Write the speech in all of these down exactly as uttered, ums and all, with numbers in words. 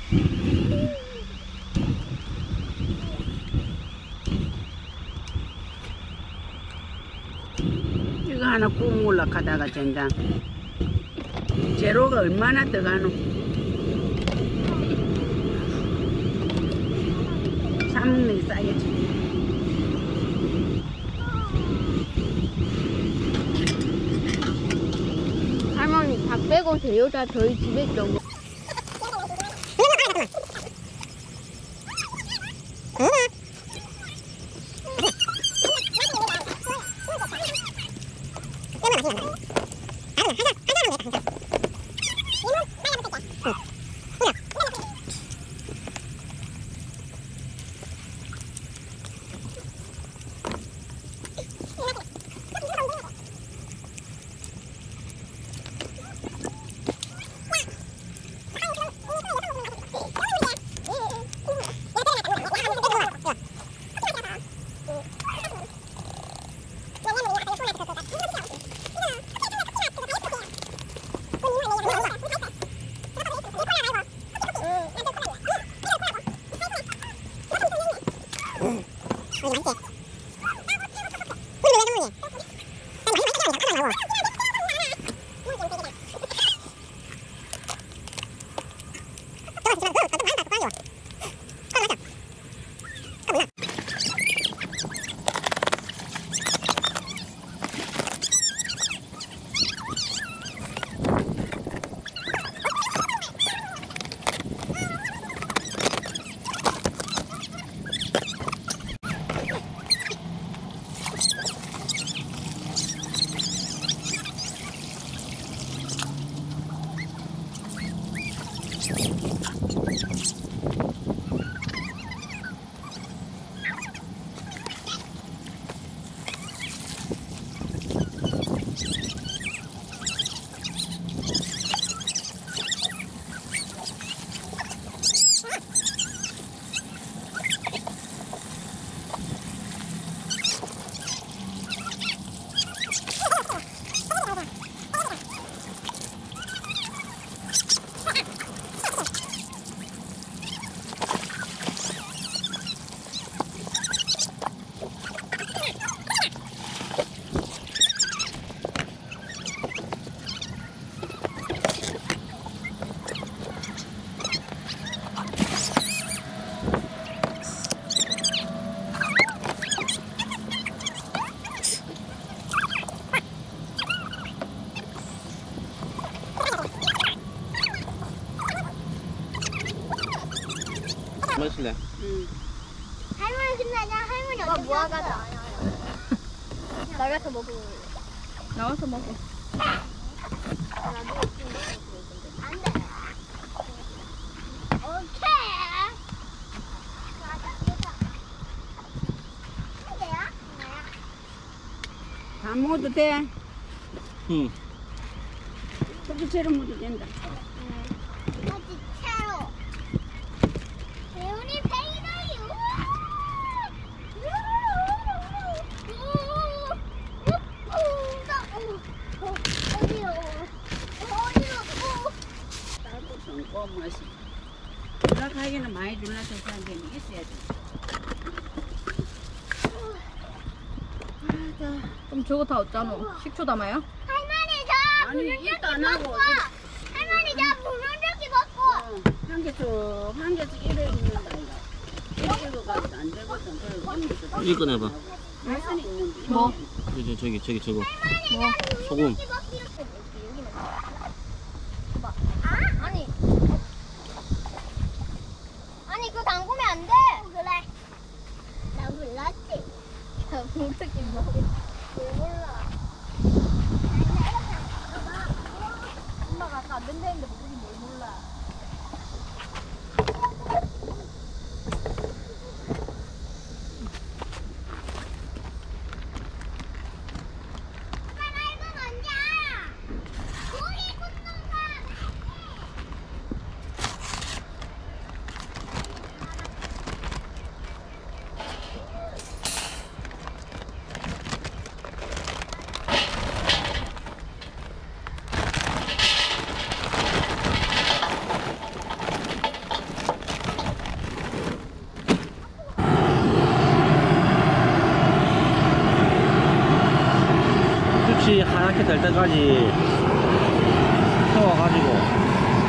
이거 하나 꾹 올라가다가 젠장 재료가 얼마나 들어가노. 사먹는 게 싸겠지. 할머니 닭 빼고 재료 다 저희 집에 있던 거. 맛있래? 응. 할머니 근데 나 할머니 어디 모아가자. 나가서 먹어. 나와서 먹어. 안 돼. 오케이. 다 먹어도 돼? 응. 그렇게 재료 먹어도 된다. 아직 채로. 배우니 페이더유. 어디요? 어디요? 딸꾹은 꼭 맛이. 올라가기는 많이 눌러서 그런 게 있어야 돼. 그럼 저거 다 어쩌노? 식초 담아요? 할머니 저 아니, 부른저기 이따 안 하고 먹고. 할머니 저 부른저기 먹고. 어, 한 개씩, 한 개씩 이래 있는다, 이거. 이래 가지고 안 되거든. 그래서 이거 이거 꺼내봐. 말씀이 있는데. 뭐? 저기, 저기, 저기, 저거. 뭐? 소금. 아 아니 아니 그거 담그면 안 돼. 그래. 나 몰랐지. 나 모르겠 뭐. 왜 몰라? 엄마가 아까 안 된다는데 모르긴 뭘 몰라. 엄마 나 이거 뭔지 알아? 이렇게 될 때까지 세워가지고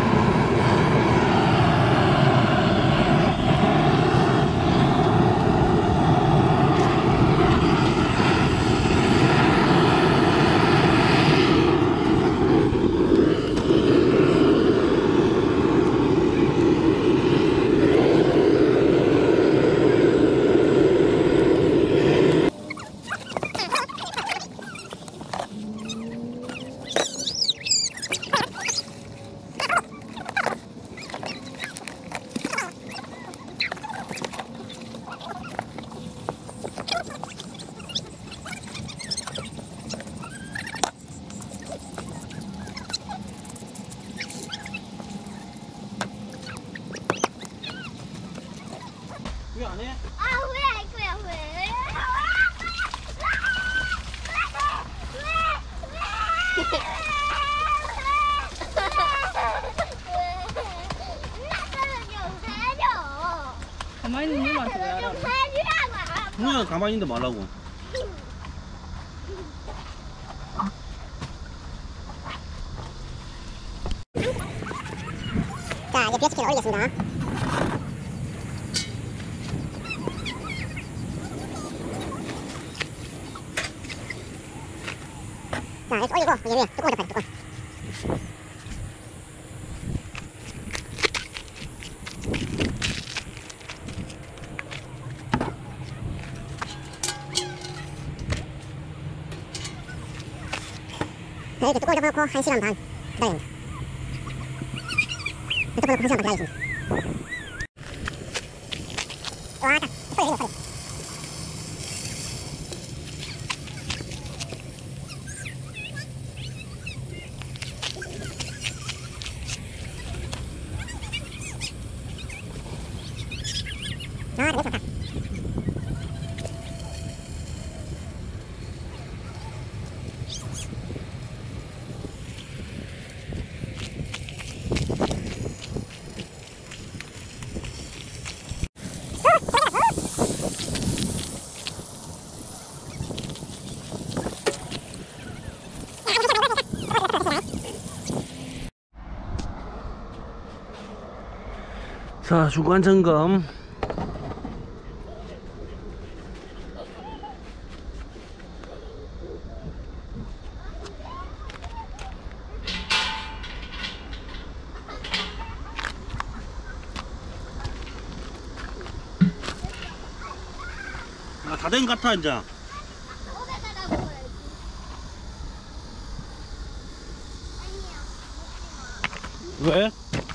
왜 안 해? 아, 후회 할 거야, 후회. 가만히 있는 놈한테 왜 알아? 그냥 가만히 있는데 말라고. 자, 이제 비어치킨을 올리겠습니다. 자, 이렇게 올리고 여기 위에 뚜껑을 덮어야 돼, 뚜껑. 자, 이렇게 뚜껑을 덮어놓고 한 시간 반 기다려야 됩니다. 뚜껑을 덮고 한 시간 반 기다리겠습니다. 와, 딱 소리 내고 소리. 아, 되게 좋다. 자, 주간 점검. 아, 다 된 것 같아, 이제. 왜?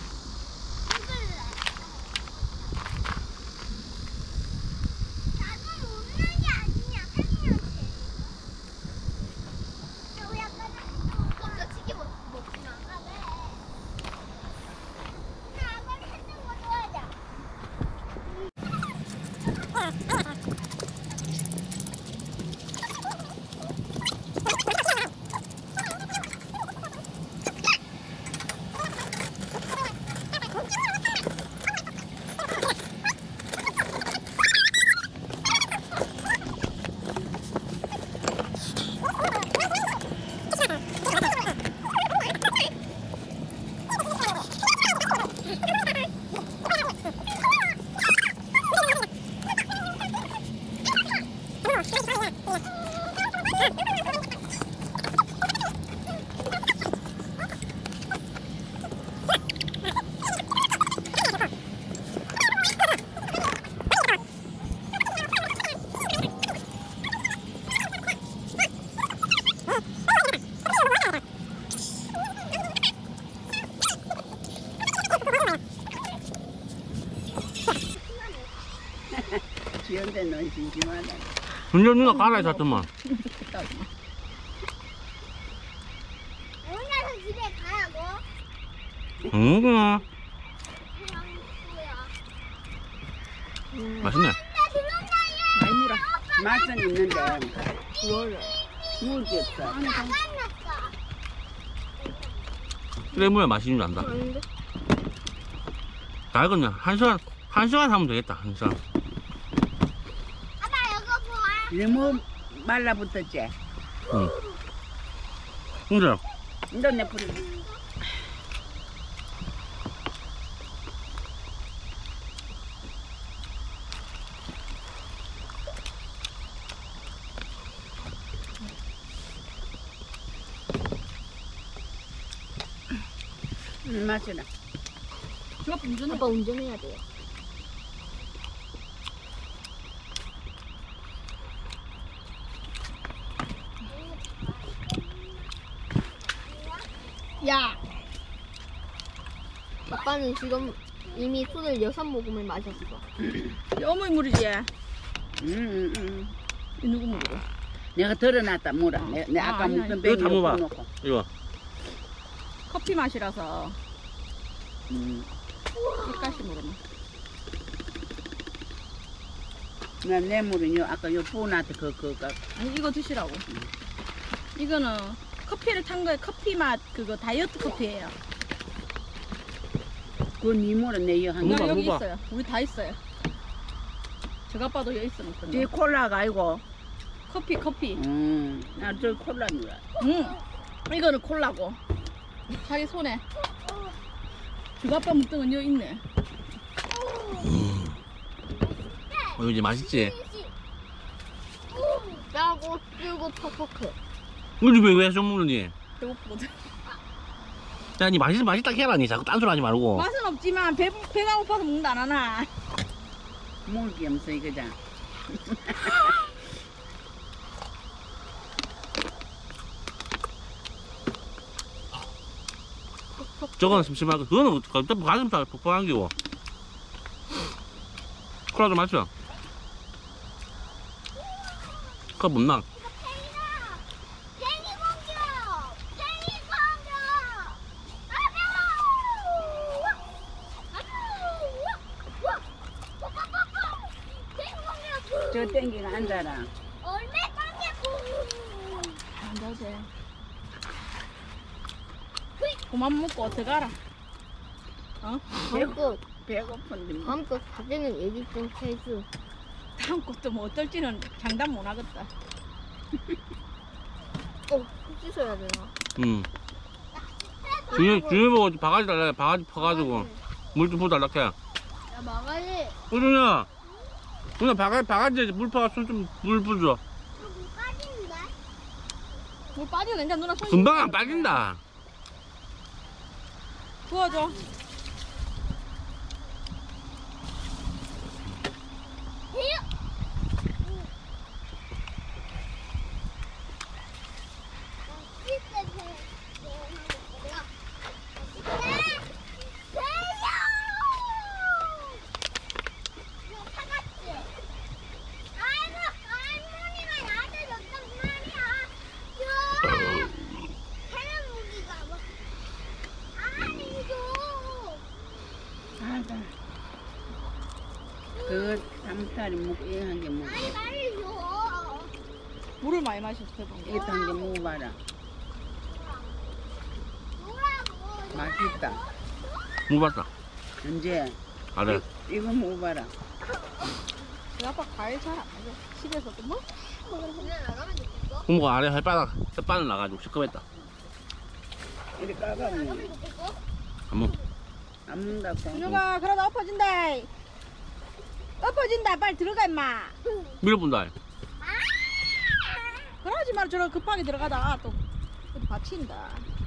귀여운데 넌 심심하다. 준전 누나 가라에 잤더만. 혼자서 집에 가라고? 응, 그냥. 맛있네. 많이 물어. 맛은 있는데 먹을 게 없어. 그래, 뭐야, 맛있는 줄 안다. 다 익었네. 한 시간, 한 시간 하면 되겠다, 한 시간. 아빠 이거 봐. 너무 말라붙었지? 응. 진짜. 이제 내 뿌리. 음, 맛이다. 저 운전해. 아빠 운전해야 돼요. 야! 아빠는 지금 이미 술을 여섯 모금을 마셨어. 어머니 물이지. 음, 음, 음. 이 누구 물이고? 내가 덜어놨다 물어. 내, 내 아, 아까 아니, 묵던 아니. 뱅이 이거 다 먹어봐. 놓고. 이거. 커피 맛이라서 음. 입가시 물으면. 난내 물은 요 아까 요 부어놨던 그 그가 아니 이거 드시라고. 이거는 커피를 탄 거에 커피 맛 그거 다이어트 커피예요. 그네 물은 내요 한 먹어봐, 개. 여기 먹어봐. 있어요. 우리 다 있어요. 제가 봐도 여기 있어 먹던 뒤에 거. 콜라가 아니고. 커피 커피. 음. 나저 콜라인 줄 알아. 응. 이거는 콜라고. 자기 손에. 제가 아빠 먹던 건 여기 있네. 어, 이거 이제 맛있지? 짜고 쓰고 퍽퍽해. 우리 왜, 왜 좀 먹는지? 배고프거든. 야, 니 맛있, 맛있다 해라, 니. 자꾸 딴소리 하지 말고. 맛은 없지만 배, 배가 고파서 먹는다 안 하나. 물기 없어 이거자. 저거는 심심하고, 그거는 갑자기 가슴살 퍽퍽한 게고. 콜라 좀 마셔. 그거 못 나. 팽이 공격! 팽이 공격! 저 땡기가 앉아라. 얼마 공격! 안 되지. 그만 먹고 어떡하라. 어? 다음 거, 배고픈데 뭐. 다음 거 사진은 얘기 좀 해줘. 다음 것도 뭐 어떨지는 장담 못 하겠다. 어, 씻어야 되나? 응. 주인, 주인 보고 바가지 달라, 바가지 퍼가지고. 물 좀 부어달라, 해. 야, 마가리, 우준아, 누나 바가지, 바가지에 물 퍼가 손 좀, 물 부어줘. 이거 못 빠진다? 물 빠지면 괜찮아. 누나 손 금방 안 빠진다. 부어줘. 아가. 그 삼다리 먹고 이거 한 개 먹어. 물을 많이 마셔서 배부른 게. 이것도 한 개 먹어봐라. 맛있다. 먹어봤다. 언제? 아래. 이거 먹어봐라. 우리 아빠 과일 잘 안 먹어. 집에서도 뭐? 고모가 아래 햇바닥, 햇바닥 나가지고 시끄럽다. 이리 까가면 안 먹. 안 먹는다고. 준우가 그러다 엎어진다. 엎어진다. 빨리 들어가 임마. 밀어본다. 그러지 말고 저런 급하게 들어가다 또 어디 받친다.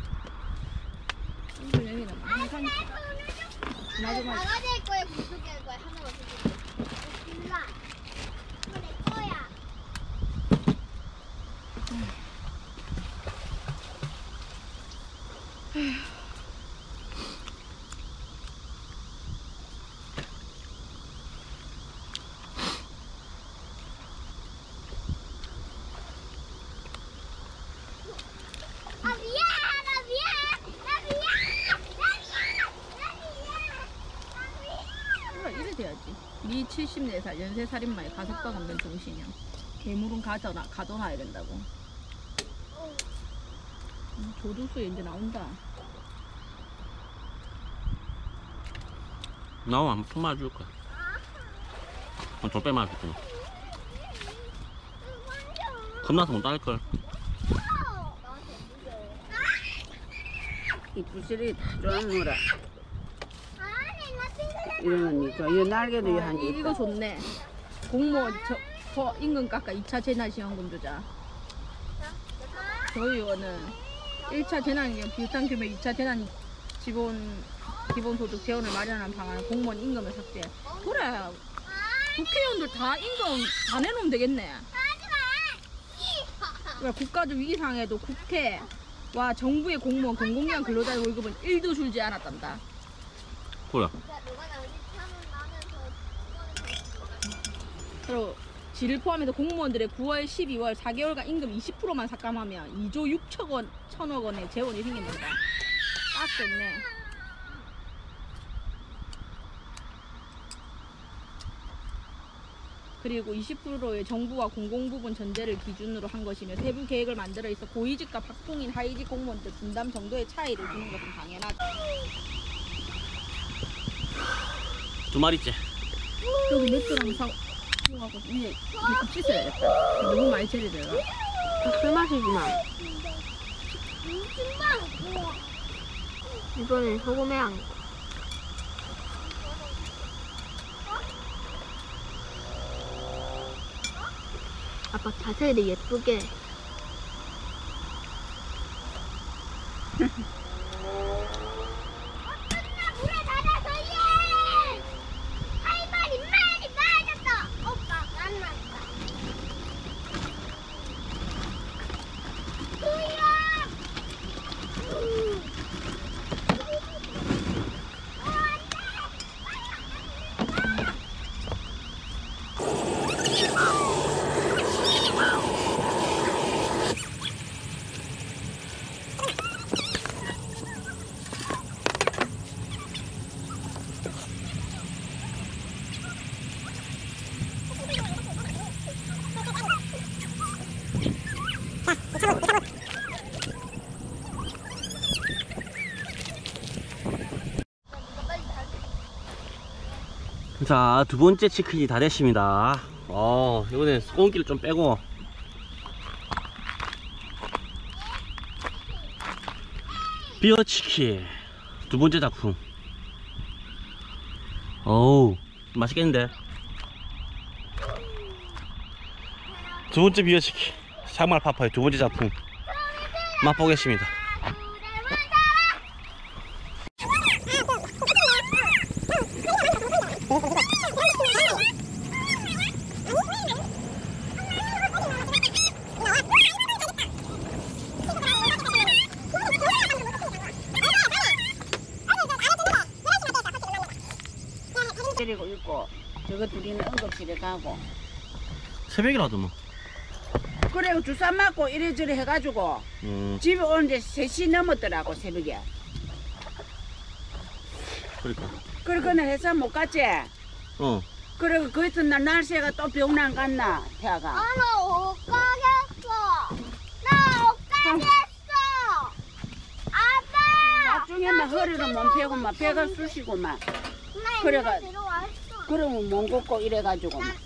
이거 여기는 항상 나도 말. 나가지 할 거야, 구석에 할 거야, 하나만 주세요. 몰라. 이거 내 거야. 아 미안, 나 미안, 나 미안, 나 미안, 나 미안, 나 미안. 그래, 이래 돼야지. 네 칠십네 살 연쇄살인마의 가석방 없는 정신이야. 괴물은 가져나, 가둬놔야 된다고. 음, 조두수에 이제 나온다. 나와 한번 품 맞을 거야. 어, 좀 빼면 줄 거야. 겁나서 못 따를 걸. 나한테 이 부스러기 다 좋아하노라. 아니 나 핑크색. 이러니까 이 날개도 한 개 이거 있다. 좋네. 공무원 저, 저 임금 깎아 이 차 재난지원금 주자. 저희 의원은 일 차 재난이랑 비슷한 규모의 이 차 재난 기본 기본소득 재원을 마련한 방안을 공무원 임금을 삭제. 그래. 국회의원들 다 임금 다 내놓으면 되겠네. 그래, 국가적 위기 상황에도 국회와 정부의 공무원 공공기관 근로자의 월급은 일도 줄지 않았단다. 그래. 그리고 지를 포함해서 공무원들의 구월, 십이월 사 개월간 임금 이십 퍼센트만 삭감하면 이조 육천억 원, 천억 원의 재원이 생긴단다. 딱 좋네. 그리고 이십 퍼센트의 정부와 공공부문 전제를 기준으로 한 것이며 세부 계획을 만들어 있어 고위직과 박봉인, 하위직 공무원들 분담 정도의 차이를 두는 것은 당연하다. 두 마리째. 여기 맥주랑 사고 가고 위에 배꼽 씻어야겠다. 너무 많이 처리되나? 술 마시지 마. 이거는 소금에 안. 아빠 자세히 예쁘게. 물에 닫아서 예! 할머니 많이 빠졌어. 오빠 만났다. 수야. 자, 두 번째 치킨이 다 됐습니다. 어, 이번엔 소금기를 좀 빼고. 비어 치킨. 두 번째 작품. 어우, 맛있겠는데? 두 번째 비어 치킨. 샤말 파파의 두 번째 작품. 맛보겠습니다. 데리고 있고 저거 둘이는 응급실에 가고 새벽이라도 뭐. 그래 주사 맞고 이래저래 해가지고 음, 집에 오는데 세 시 넘었더라고 새벽에. 그러니까. 그래 그는 회사 못 갔지. 어. 그래 그 이튿날 날씨가 또 병원 안 갔나 태아가. 나 못 가겠어. 나 못 가겠어. 아빠. 나중에만 허리를 못 펴고 막 배가 쑤시고 막 그래가- 들어왔어. 그러면 못 걷고 이래가지고 막.